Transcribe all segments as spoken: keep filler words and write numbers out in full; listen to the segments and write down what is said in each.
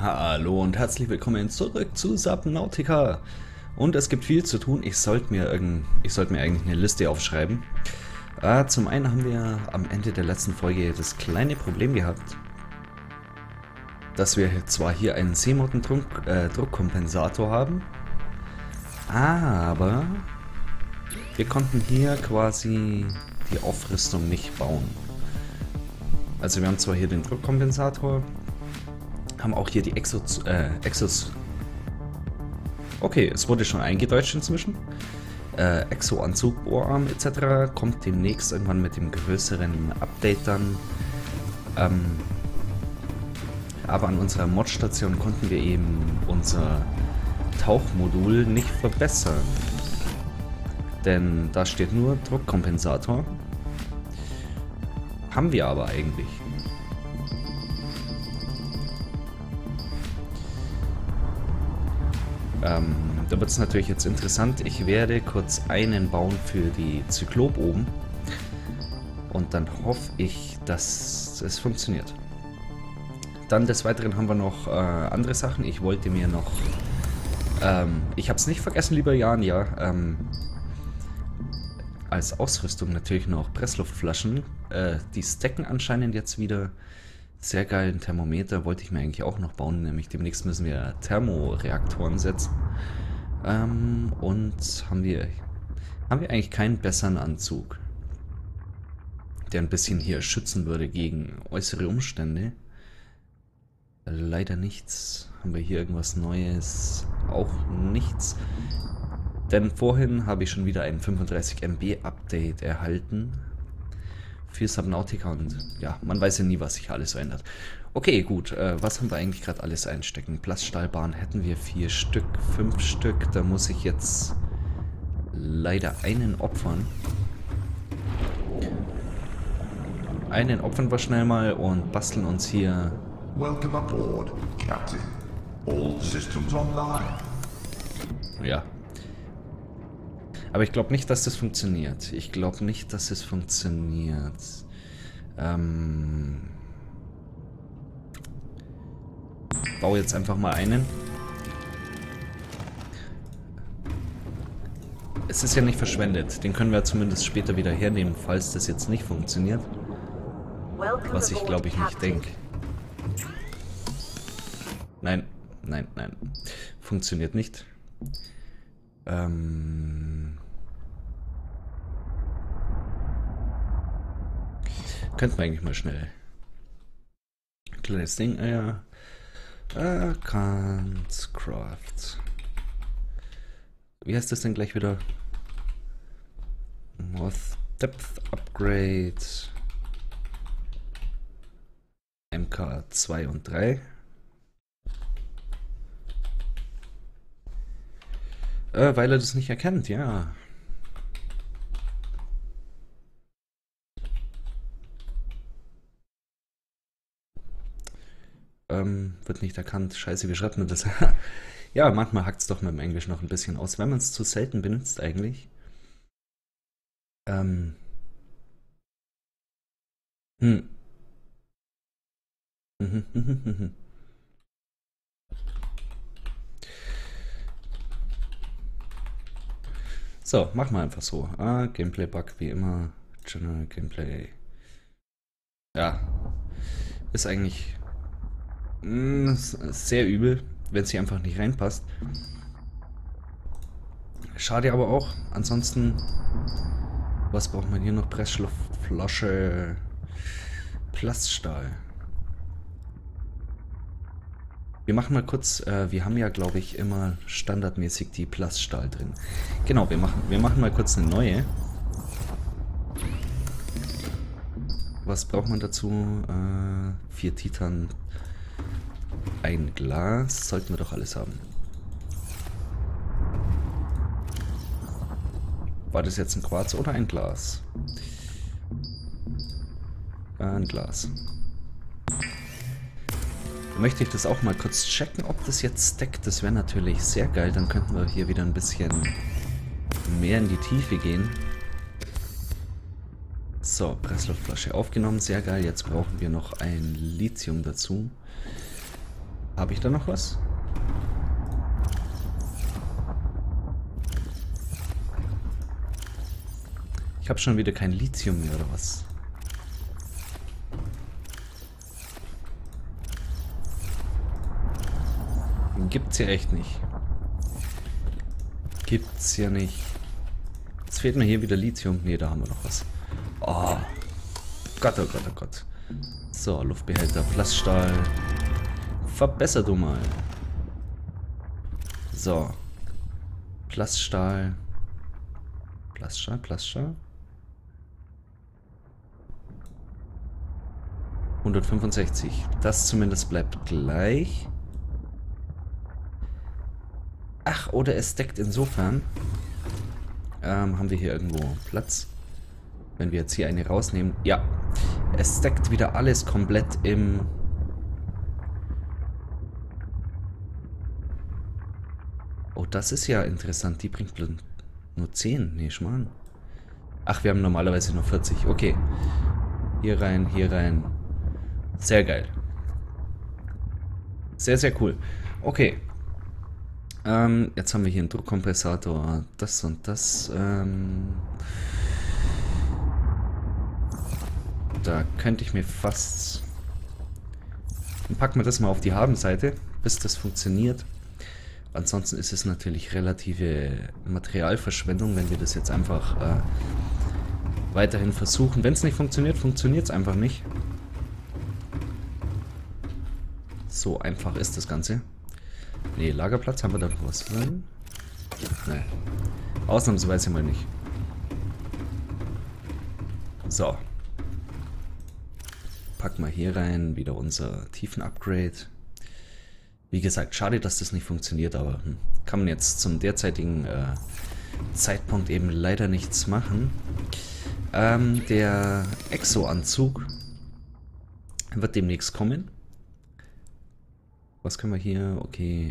Hallo und herzlich willkommen zurück zu Subnautica. Und es gibt viel zu tun. Ich sollte mir irgend, ich sollte mir eigentlich eine Liste aufschreiben. Äh, zum einen haben wir am Ende der letzten Folge das kleine Problem gehabt, dass wir zwar hier einen Seemotten-Druck, äh, Druckkompensator haben, aber wir konnten hier quasi die Aufrüstung nicht bauen. Also wir haben zwar hier den Druckkompensator, haben auch hier die Exos, äh, Exos. Okay, es wurde schon eingedeutscht inzwischen. Äh, Exo-Anzug, Bohrarm et cetera kommt demnächst irgendwann mit dem größeren Update dann. Ähm, aber an unserer Mod-Station konnten wir eben unser Tauchmodul nicht verbessern. Denn da steht nur Druckkompensator. Haben wir aber eigentlich. Ähm, da wird es natürlich jetzt interessant. Ich werde kurz einen bauen für die Zyklop oben. Und dann hoffe ich, dass es funktioniert. Dann des Weiteren haben wir noch äh, andere Sachen. Ich wollte mir noch... Ähm, ich habe es nicht vergessen, lieber Jan, ja. Ähm, als Ausrüstung natürlich noch Pressluftflaschen. Äh, die stacken anscheinend jetzt wieder. Sehr geilen Thermometer wollte ich mir eigentlich auch noch bauen, nämlich demnächst müssen wir Thermoreaktoren setzen. Ähm, und haben wir, haben wir eigentlich keinen besseren Anzug, der ein bisschen hier schützen würde gegen äußere Umstände. Leider nichts. Haben wir hier irgendwas Neues? Auch nichts. Denn vorhin habe ich schon wieder ein fünfunddreißig Megabyte Update erhalten für Subnautica und ja, man weiß ja nie, was sich alles so ändert. Okay, gut, äh, was haben wir eigentlich gerade alles einstecken? Plaststahlbahn hätten wir vier Stück, fünf Stück, da muss ich jetzt leider einen opfern. Einen opfern wir schnell mal und basteln uns hier... Welcome aboard, Captain. All systems online. Ja. Aber ich glaube nicht, dass das funktioniert. Ich glaube nicht, dass es funktioniert. Ähm... Baue jetzt einfach mal einen. Es ist ja nicht verschwendet. Den können wir zumindest später wieder hernehmen, falls das jetzt nicht funktioniert. Was ich glaube ich nicht denke. Nein, nein, nein. Funktioniert nicht. Ähm... Könnten wir eigentlich mal schnell. Kleines Ding, ja. Äh, Can't Craft. Wie heißt das denn gleich wieder? Moth Depth Upgrade. M K zwei und drei. Äh, weil er das nicht erkennt, ja. Ähm, wird nicht erkannt. Scheiße, wie schreibt man das? Ja, manchmal hackt es doch mit dem Englisch noch ein bisschen aus, wenn man es zu selten benutzt eigentlich. Ähm. Hm. So, machen wir einfach so. Ah, Gameplay-Bug wie immer. General Gameplay. Ja. Ist eigentlich mh, sehr übel, wenn es hier einfach nicht reinpasst. Schade aber auch. Ansonsten, was braucht man hier noch? Pressluftflasche, Plaststahl. Wir machen mal kurz, äh, wir haben ja glaube ich immer standardmäßig die Plaststahl drin. Genau, wir machen, wir machen mal kurz eine neue. Was braucht man dazu? Äh, vier Titan, ein Glas, sollten wir doch alles haben. War das jetzt ein Quarz oder ein Glas? Äh, ein Glas. Möchte ich das auch mal kurz checken, ob das jetzt stackt. Das wäre natürlich sehr geil. Dann könnten wir hier wieder ein bisschen mehr in die Tiefe gehen. So, Pressluftflasche aufgenommen. Sehr geil. Jetzt brauchen wir noch ein Lithium dazu. Habe ich da noch was? Ich habe schon wieder kein Lithium mehr, oder was? Gibt's ja echt nicht. Gibt's ja nicht. Jetzt fehlt mir hier wieder Lithium. Ne, da haben wir noch was. Oh. Gott, oh Gott, oh Gott. So, Luftbehälter, Plaststahl. Verbesser du mal. So. Plaststahl. Plaststahl, Plaststahl. hundertfünfundsechzig. Das zumindest bleibt gleich. Ach, oder es deckt insofern. Ähm, haben wir hier irgendwo Platz? Wenn wir jetzt hier eine rausnehmen. Ja. Es deckt wieder alles komplett im... Oh, das ist ja interessant. Die bringt nur zehn. Nee, Schmarrn. Ach, wir haben normalerweise nur vierzig. Okay. Hier rein, hier rein. Sehr geil. Sehr, sehr cool. Okay. Ähm, jetzt haben wir hier einen Druckkompensator. Das und das. Ähm, da könnte ich mir fast... Dann packen wir das mal auf die Habenseite, bis das funktioniert. Ansonsten ist es natürlich relative Materialverschwendung, wenn wir das jetzt einfach äh, weiterhin versuchen. Wenn es nicht funktioniert, funktioniert es einfach nicht. So einfach ist das Ganze. Ne, Lagerplatz, haben wir da noch was drin? Ne. Ausnahmsweise mal nicht. So. Packen wir hier rein, wieder unser Tiefenupgrade. Wie gesagt, schade, dass das nicht funktioniert, aber hm, kann man jetzt zum derzeitigen äh, Zeitpunkt eben leider nichts machen. Ähm, der Exo-Anzug wird demnächst kommen. Was können wir hier? Okay.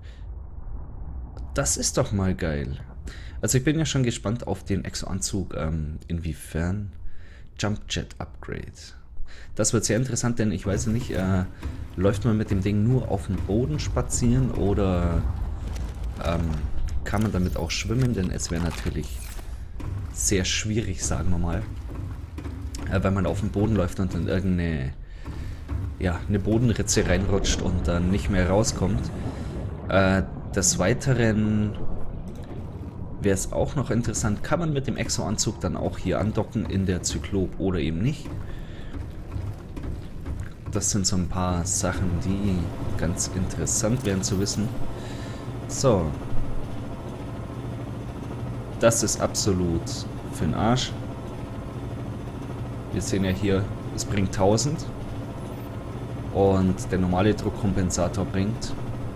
Das ist doch mal geil. Also ich bin ja schon gespannt auf den Exo-Anzug. Ähm, inwiefern? Jump Jet Upgrade. Das wird sehr interessant, denn ich weiß nicht, äh, läuft man mit dem Ding nur auf dem Boden spazieren oder ähm, kann man damit auch schwimmen? Denn es wäre natürlich sehr schwierig, sagen wir mal, äh, wenn man auf dem Boden läuft und dann irgendeine ja, eine Bodenritze reinrutscht und dann nicht mehr rauskommt. Äh, des Weiteren wäre es auch noch interessant, kann man mit dem Exo-Anzug dann auch hier andocken in der Zyklop oder eben nicht. Das sind so ein paar Sachen, die ganz interessant wären zu wissen. So. Das ist absolut für den Arsch. Wir sehen ja hier, es bringt tausend. Und der normale Druckkompensator bringt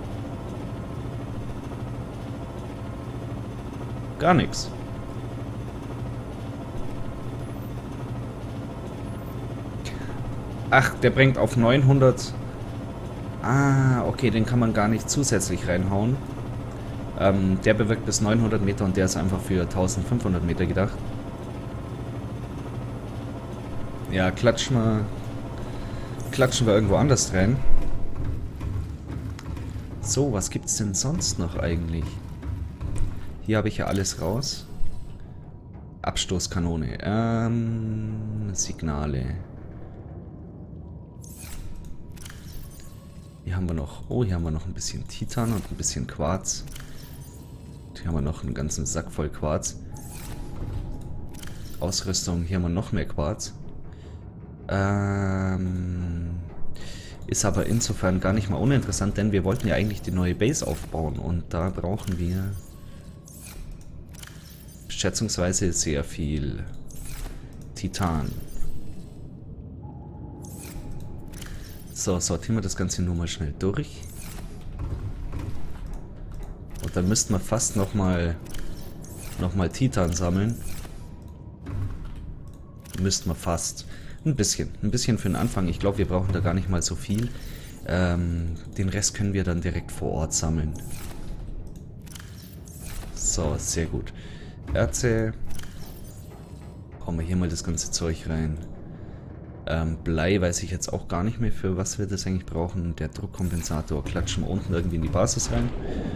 gar nichts. Ach, der bringt auf neunhundert. Ah, okay, den kann man gar nicht zusätzlich reinhauen. Ähm, der bewirkt bis neunhundert Meter und der ist einfach für eintausendfünfhundert Meter gedacht. Ja, klatschen wir, klatschen wir irgendwo anders rein. So, was gibt's denn sonst noch eigentlich? Hier habe ich ja alles raus. Abstoßkanone. Ähm, Signale. Hier haben wir noch, oh, hier haben wir noch ein bisschen Titan und ein bisschen Quarz. Hier haben wir noch einen ganzen Sack voll Quarz. Ausrüstung, hier haben wir noch mehr Quarz. Ähm, ist aber insofern gar nicht mal uninteressant, denn wir wollten ja eigentlich die neue Base aufbauen und da brauchen wir schätzungsweise sehr viel Titan. So, sortieren wir das Ganze nur mal schnell durch. Und dann müssten wir fast nochmal noch mal Titan sammeln. Müssten wir fast. Ein bisschen. Ein bisschen für den Anfang. Ich glaube, wir brauchen da gar nicht mal so viel. Ähm, den Rest können wir dann direkt vor Ort sammeln. So, sehr gut. Erze. Hauen wir hier mal das ganze Zeug rein. Ähm, Blei weiß ich jetzt auch gar nicht mehr, für was wir das eigentlich brauchen. Der Druckkompensator klatschen wir unten irgendwie in die Basis rein.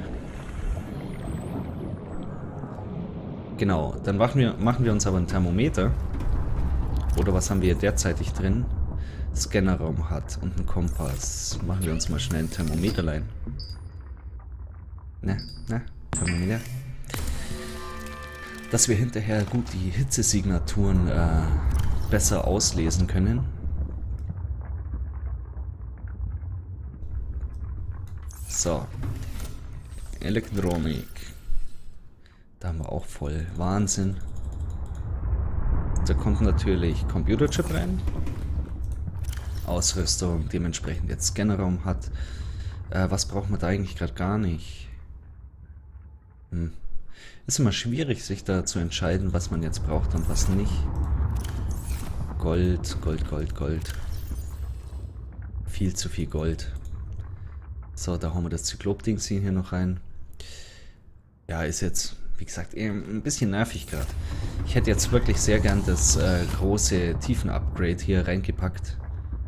Genau, dann machen wir, machen wir uns aber ein Thermometer. Oder was haben wir derzeitig drin? Scannerraum hat und einen Kompass. Machen wir uns mal schnell ein Thermometerlein. Ne, ne, Thermometer. Dass wir hinterher gut die Hitzesignaturen äh, besser auslesen können. So. Elektronik. Da haben wir auch voll Wahnsinn. Da kommt natürlich Computerchip rein. Ausrüstung, dementsprechend jetzt Scannerraum hat. Äh, was braucht man da eigentlich gerade gar nicht? Hm. Ist immer schwierig, sich da zu entscheiden, was man jetzt braucht und was nicht. Gold, Gold, Gold, Gold. Viel zu viel Gold. So, da hauen wir das Zyklop-Dings hier noch rein. Ja, ist jetzt, wie gesagt, eher ein bisschen nervig gerade. Ich hätte jetzt wirklich sehr gern das äh, große Tiefen-Upgrade hier reingepackt.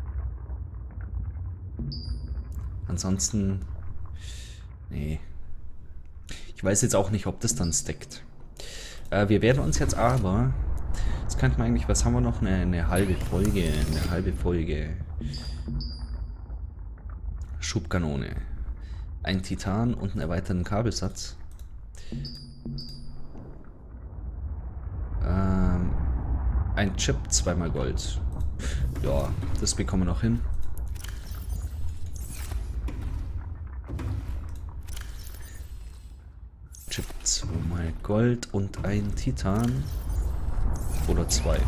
Ansonsten, nee. Ich weiß jetzt auch nicht, ob das dann stackt. Äh, wir werden uns jetzt aber, das könnte man eigentlich, was haben wir noch? Eine, eine halbe Folge, eine halbe Folge. Schubkanone. Ein Titan und einen erweiterten Kabelsatz. Ähm, ein Chip, zweimal Gold. Ja, das bekommen wir noch hin. Chip, zweimal Gold und ein Titan. Oder zwei.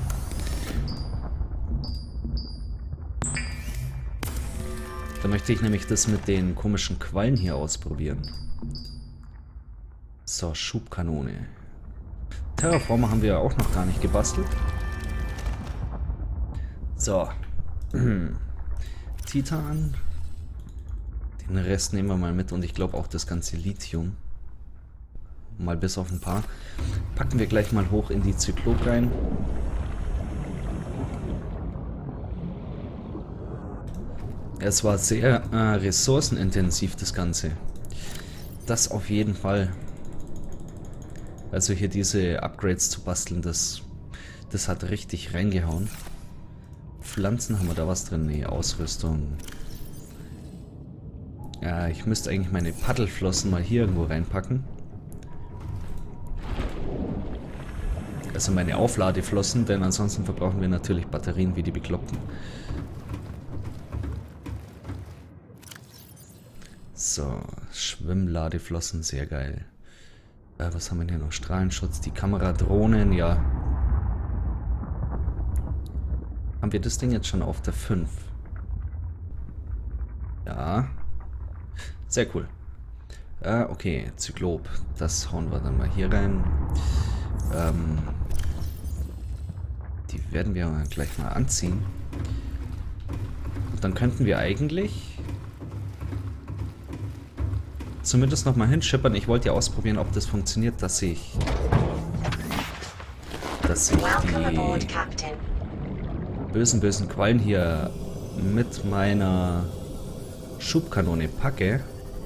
Da möchte ich nämlich das mit den komischen Quallen hier ausprobieren. So, Schubkanone. Terraformer haben wir ja auch noch gar nicht gebastelt. So. Titan. Den Rest nehmen wir mal mit und ich glaube auch das ganze Lithium. Mal bis auf ein paar. Packen wir gleich mal hoch in die Zyklop rein. Es war sehr äh, ressourcenintensiv, das Ganze. Das auf jeden Fall. Also hier diese Upgrades zu basteln, das, das hat richtig reingehauen. Pflanzen, haben wir da was drin? Nee, Ausrüstung. Ja, ich müsste eigentlich meine Paddelflossen mal hier irgendwo reinpacken. Also meine Aufladeflossen, denn ansonsten verbrauchen wir natürlich Batterien wie die Bekloppten. So, Schwimmladeflossen, sehr geil. Äh, was haben wir hier noch? Strahlenschutz, die Kameradrohnen, ja. Haben wir das Ding jetzt schon auf der fünf? Ja. Sehr cool. Äh, okay, Zyklop. Das hauen wir dann mal hier rein. Ähm, die werden wir gleich mal anziehen. Und dann könnten wir eigentlich zumindest noch mal hinschippern. Ich wollte ja ausprobieren, ob das funktioniert, dass ich dass ich die bösen, bösen Quallen hier mit meiner Schubkanone packe.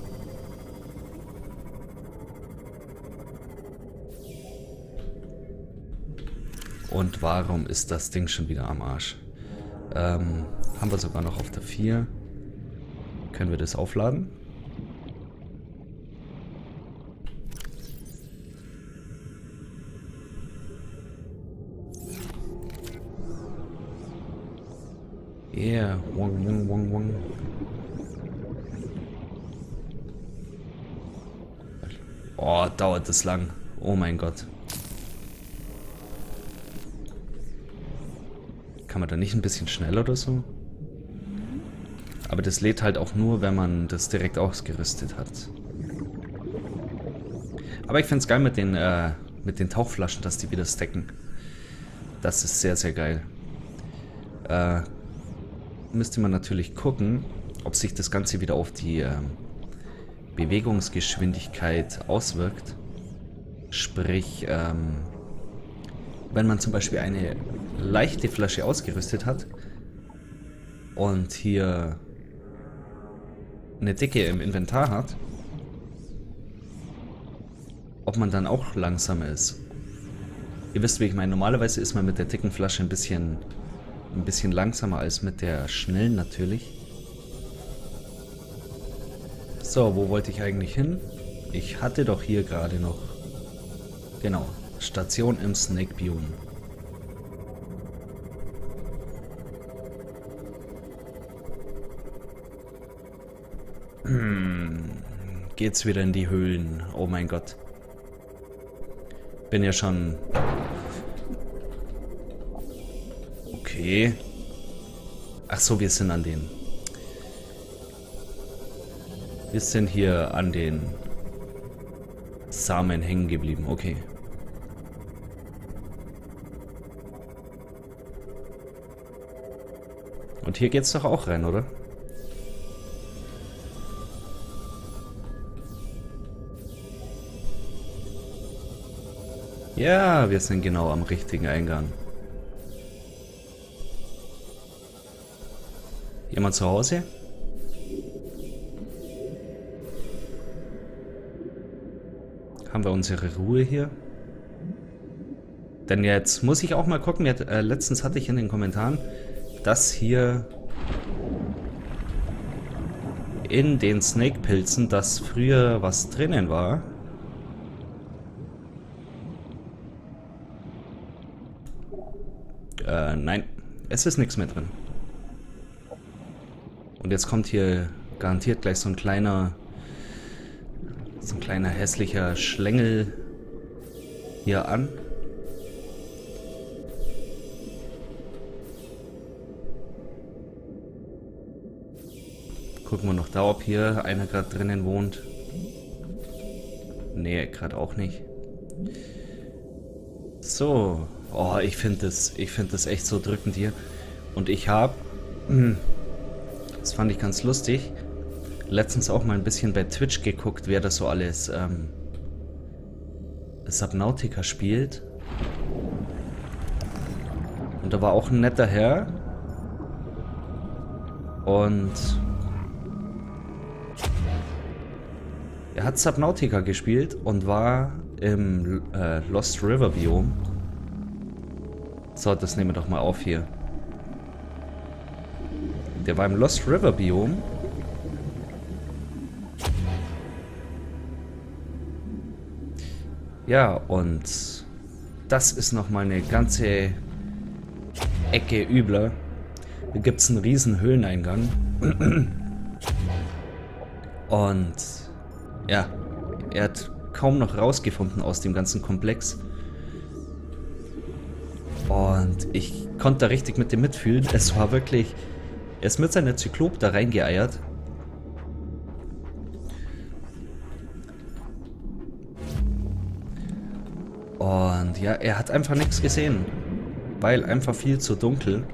Und warum ist das Ding schon wieder am Arsch? Ähm, haben wir sogar noch auf der vier. Können wir das aufladen? Yeah, wong, wong, wong, wong. Oh, dauert das lang. Oh mein Gott. Kann man da nicht ein bisschen schneller oder so? Aber das lädt halt auch nur, wenn man das direkt ausgerüstet hat. Aber ich finde es geil mit den, äh, mit den Tauchflaschen, dass die wieder stacken. Das ist sehr, sehr geil. Äh, müsste man natürlich gucken, ob sich das Ganze wieder auf die äh, Bewegungsgeschwindigkeit auswirkt. Sprich, ähm, wenn man zum Beispiel eine leichte Flasche ausgerüstet hat, und hier eine Dicke im Inventar hat, ob man dann auch langsamer ist. Ihr wisst, wie ich meine, normalerweise ist man mit der dicken Flasche ein bisschen, ein bisschen langsamer als mit der schnellen natürlich. So, wo wollte ich eigentlich hin? Ich hatte doch hier gerade noch, genau, Station im Snake Biome. Hm, geht's wieder in die Höhlen? Oh mein Gott. Bin ja schon... Okay. Ach so, wir sind an den... Wir sind hier an den Samen hängen geblieben. Okay. Und hier geht's doch auch rein, oder? Ja, wir sind genau am richtigen Eingang. Jemand zu Hause? Haben wir unsere Ruhe hier? Denn jetzt muss ich auch mal gucken. Jetzt, äh, letztens hatte ich in den Kommentaren, dass hier in den Snake-Pilzen, dass früher was drinnen war. Äh, nein, es ist nichts mehr drin. Und jetzt kommt hier garantiert gleich so ein kleiner, so ein kleiner hässlicher Schlängel hier an. Gucken wir noch da, ob hier einer gerade drinnen wohnt. Nee, gerade auch nicht. So. Oh, ich finde das, ich finde das echt so drückend hier. Und ich habe, das fand ich ganz lustig, letztens auch mal ein bisschen bei Twitch geguckt, wer das so alles ähm, Subnautica spielt. Und da war auch ein netter Herr. Und er hat Subnautica gespielt und war im äh, Lost River Biome. So, das nehmen wir doch mal auf hier. Der war im Lost River Biome. Ja, und das ist nochmal eine ganze Ecke übler. Hier gibt es einen riesen Höhleneingang. Und ja, er hat kaum noch rausgefunden aus dem ganzen Komplex. Und ich konnte da richtig mit dem mitfühlen. Es war wirklich... Er ist mit seiner Zyklop da reingeeiert. Und ja, er hat einfach nichts gesehen. Weil einfach viel zu dunkel.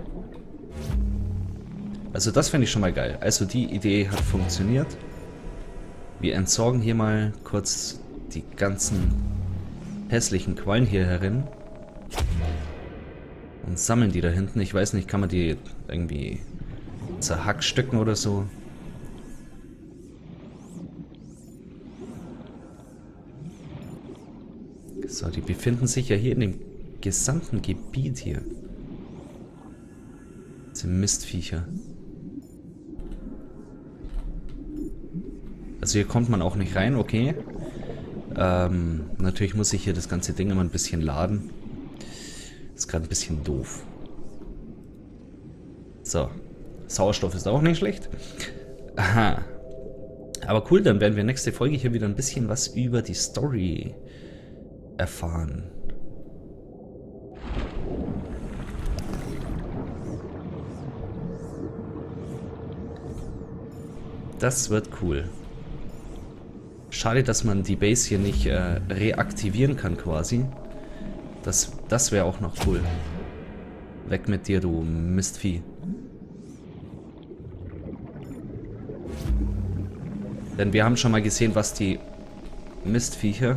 Also das finde ich schon mal geil. Also die Idee hat funktioniert. Wir entsorgen hier mal kurz die ganzen hässlichen Quallen hier herin. Und sammeln die da hinten. Ich weiß nicht, kann man die irgendwie zerhackstücken oder so? So, die befinden sich ja hier in dem gesamten Gebiet hier. Diese Mistviecher. Also hier kommt man auch nicht rein, okay. Ähm, natürlich muss ich hier das ganze Ding immer ein bisschen laden. Ist gerade ein bisschen doof. So. Sauerstoff ist auch nicht schlecht. Aha. Aber cool, dann werden wir nächste Folge hier wieder ein bisschen was über die Story erfahren. Das wird cool. Schade, dass man die Base hier nicht äh, reaktivieren kann quasi. Das, das wäre auch noch cool. Weg mit dir, du Mistvieh. Denn wir haben schon mal gesehen, was die Mistviecher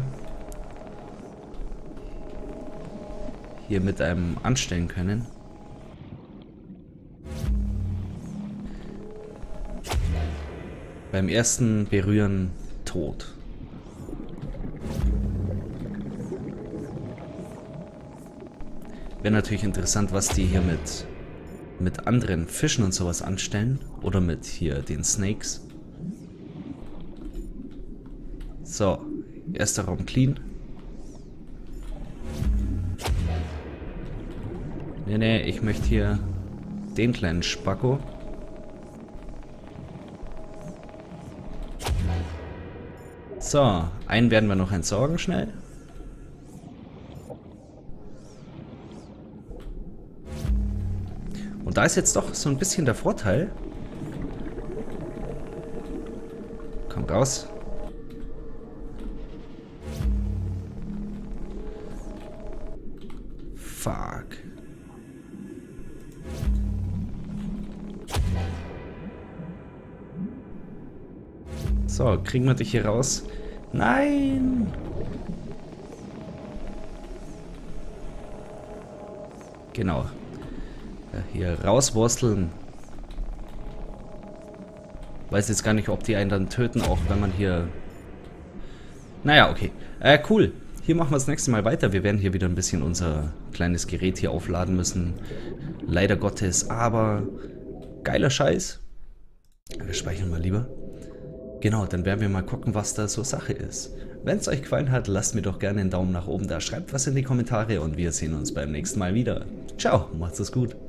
hier mit einem anstellen können. Beim ersten Berühren tot. Wäre natürlich interessant, was die hier mit, mit anderen Fischen und sowas anstellen. Oder mit hier den Snakes. So, erster Raum clean. Nee, nee, ich möchte hier den kleinen Spacko. So, einen werden wir noch entsorgen schnell. Und da ist jetzt doch so ein bisschen der Vorteil. Komm raus. Fuck. So, kriegen wir dich hier raus? Nein! Genau. Hier rauswursteln. Weiß jetzt gar nicht, ob die einen dann töten, auch wenn man hier... Naja, okay. Äh, cool. Hier machen wir das nächste Mal weiter. Wir werden hier wieder ein bisschen unser kleines Gerät hier aufladen müssen. Leider Gottes, aber geiler Scheiß. Wir speichern mal lieber. Genau, dann werden wir mal gucken, was da so Sache ist. Wenn es euch gefallen hat, lasst mir doch gerne einen Daumen nach oben da. Schreibt was in die Kommentare und wir sehen uns beim nächsten Mal wieder. Ciao, macht's es gut.